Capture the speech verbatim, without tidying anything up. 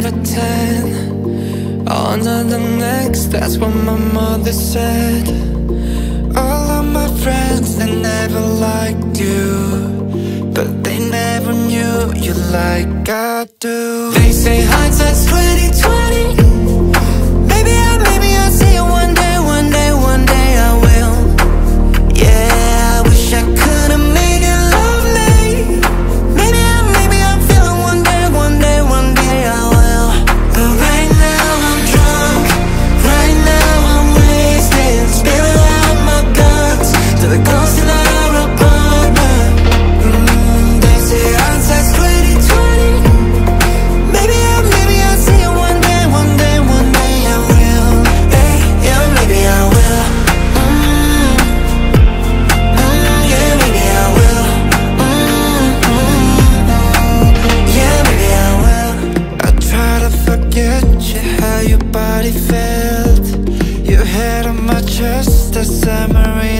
to ten. On to the next, that's what my mother said. All of my friends, they never liked you, but they never knew you like I do. They say hindsight's twenty twenty. Maybe I, maybe I'll see you one day, one day, one day I will. Yeah, I wish I could've made you love me. Maybe I, maybe I'm feeling one day, one day, one day I will. But right now I'm drunk, right now I'm wasted, spilling out my guts to the ghost in our apartment. mm, They say hindsight's twenty twenty. Maybe I, maybe I'll see you one day, one day, one day I will. Hey, yeah, maybe I will. mm, mm, Yeah, maybe I will. mm, mm, Yeah, maybe I will. I try to forget you, how your body felt. Your head on my chest, a submarine